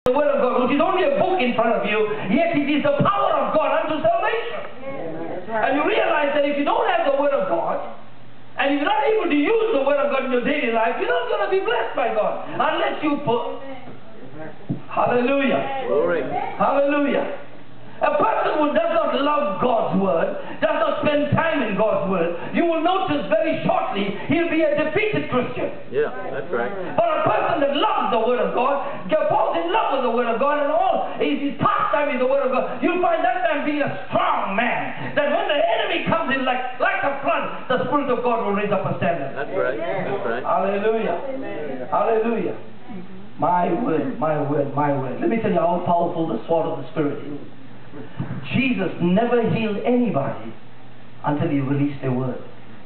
the Word of God, which is only a book in front of you, yet it is the power of God unto salvation. And you realize that if you don't have the Word of God, and if you're not able to use the Word of God in your daily life, you're not going to be blessed by God. Unless you put... Hallelujah. Glory. Hallelujah. A person who does not love God's Word, does not spend time in God's Word, you will notice very shortly he'll be a defeated Christian. Yeah, that's right. But a person that loves the Word of God, falls in love with the Word of God, and all his pastime is the Word of God, you'll find that man being a strong man. That when the enemy comes in like a flood, the Spirit of God will raise up a standard. That's right. That's right. Hallelujah. Hallelujah. My word, my word, my word. Let me tell you how powerful the sword of the Spirit is. Jesus never healed anybody until he released a word.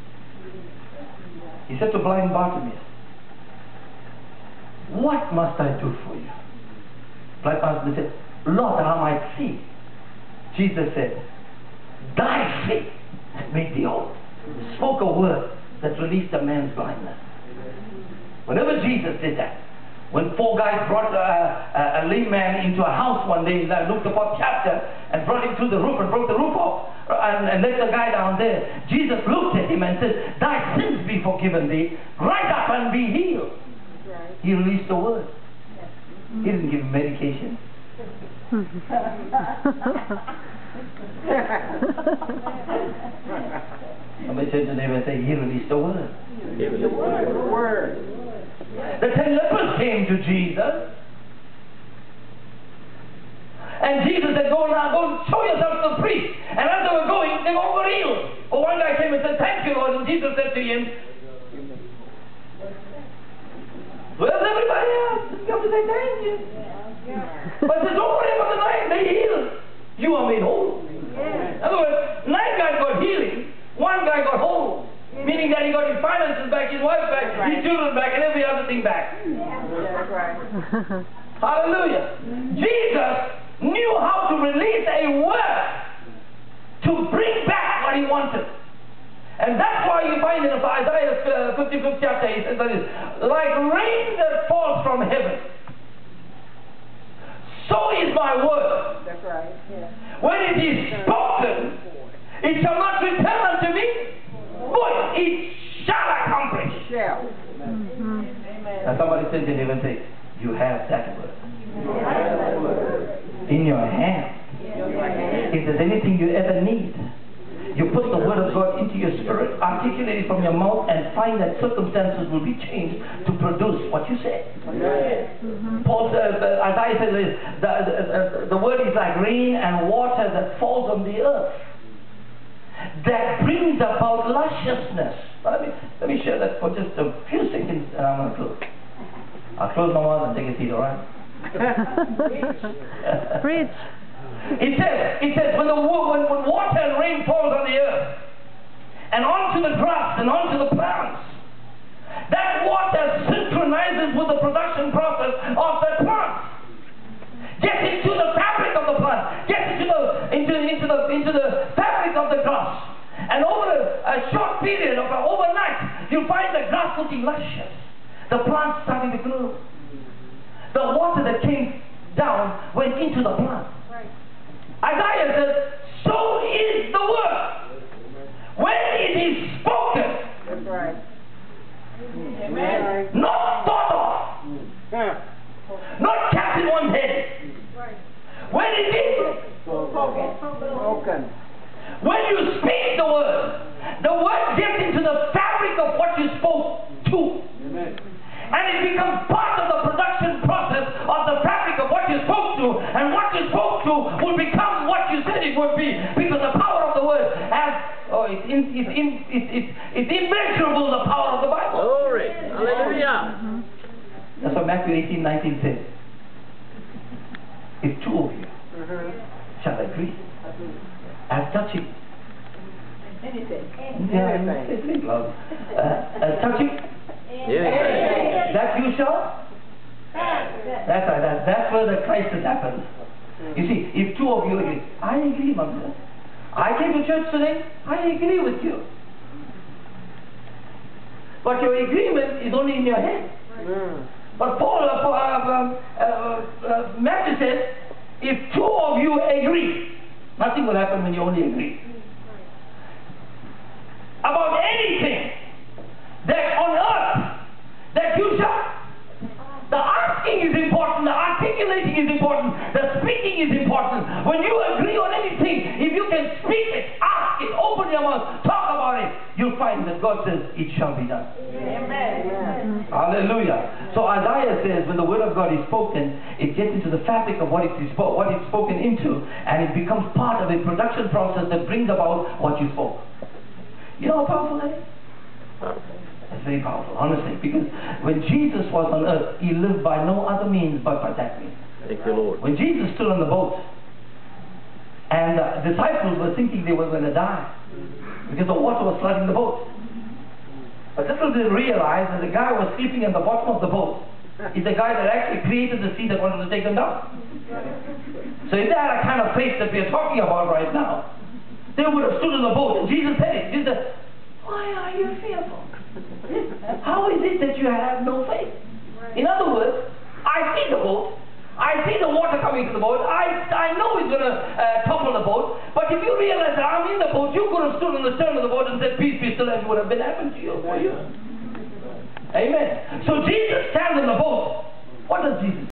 He said to blind Bartimaeus, "What must I do for you?" Blind Bartimaeus said, "Lord, that I might see." Jesus said, "Thy faith has made thee whole." He spoke a word that released a man's blindness. Whenever Jesus did that, when 4 guys brought a lame man into a house one day, Luke the 4th chapter, and brought him through the roof and broke the roof off, and let the guy down there, Jesus looked at him and said, "Thy sins be forgiven thee. Rise up and be healed." He released the word. He didn't give him medication. Somebody said to them and say, he released the word. He released the word. The 10 lepers came to Jesus, and Jesus said, "Go now, go show yourself to the priest." And as they were going, they all were healed. But one guy came and said, "Thank you, Lord." And Jesus said to him, "Where's everybody else? Just come to say thank you." But he said, "Don't worry about the 9, they healed. You are made whole." In other words, 9 guys got healing, 1 guy got whole. Meaning that he got his finances back, his wife back, his children back, and every other thing back. That's right. Hallelujah. Jesus knew how to release a word to bring back what he wanted. And that's why you find in Isaiah 55th chapter, he says, "Like rain that falls from heaven, so is my word. That's right. Yeah. When it is spoken, it shall not return unto me, but it shall accomplish." Shall. And somebody said to him and say, "You have that word in your hand. If there's anything you ever need, you put the word of God into your spirit, articulate it from your mouth, and find that circumstances will be changed to produce what you say." Paul says, Isaiah says, the word is like rain and water that falls on the earth, that brings about lusciousness. Let me share that for just a few seconds, and I'm going to close. I'll close my mouth and take a seat, all right? Preach. It says when water and rain falls on the earth, and onto the grass and onto the plants, that water synchronizes with the production process of the plant. Get into the fabric of the plant. Get into the fabric of the grass. And over a short period of overnight, you'll find the grass looking luscious. The plant starting to grow. The water that came down went into the plant. Right. Isaiah says, "So is the word. When it is spoken." That's right. Amen. Not thought of. Not kept in one's head. Right. When it is Spoken. when you speak the word gets into the fabric of what you spoke to. Amen. And it becomes part of the production process of the fabric of what you spoke to. And what you spoke to will become what you said it would be. Because the power of the word it's immeasurable, the power of the Bible. Glory. Hallelujah. That's what Matthew 18:19 says. If 2 of you shall agree as touching touching Yes. that you shall. That's right. That's where the crisis happens. You see, if 2 of you agree, I agree, Mother. I came to church today. I agree with you. But your agreement is only in your head. But Matthew says, if two of you agree, nothing will happen when you only agree. About anything that on earth that you shall. The asking is important, the articulating is important, the speaking is important. When you agree on anything, if you can speak it, ask it, open your mouth, talk about it, you'll find that God says, it shall be done. Amen. Hallelujah. So Isaiah says, when the word of God is spoken, it gets into the fabric of what it's spoken into, and it becomes part of a production process that brings about what you spoke. You know how powerful that is? It's very powerful, honestly, because when Jesus was on earth, he lived by no other means but by that means. Thank you, Lord. When Jesus stood on the boat, and the disciples were thinking they were going to die because the water was flooding the boat. But little did they realize that the guy who was sleeping at the bottom of the boat is the guy that actually created the sea that wanted to take them down. So if they had a kind of faith that we are talking about right now, they would have stood in the boat, and Jesus said it. Jesus said, why are you fearful? How is it that you have no faith? In other words, I see the boat, I see the water coming to the boat, I know it's going to topple the boat, but if you realize that I'm in the boat, you could have stood on the stern of the boat and said, peace be still, and it would have been happened to you. For you. Amen. So Jesus stands in the boat. What does Jesus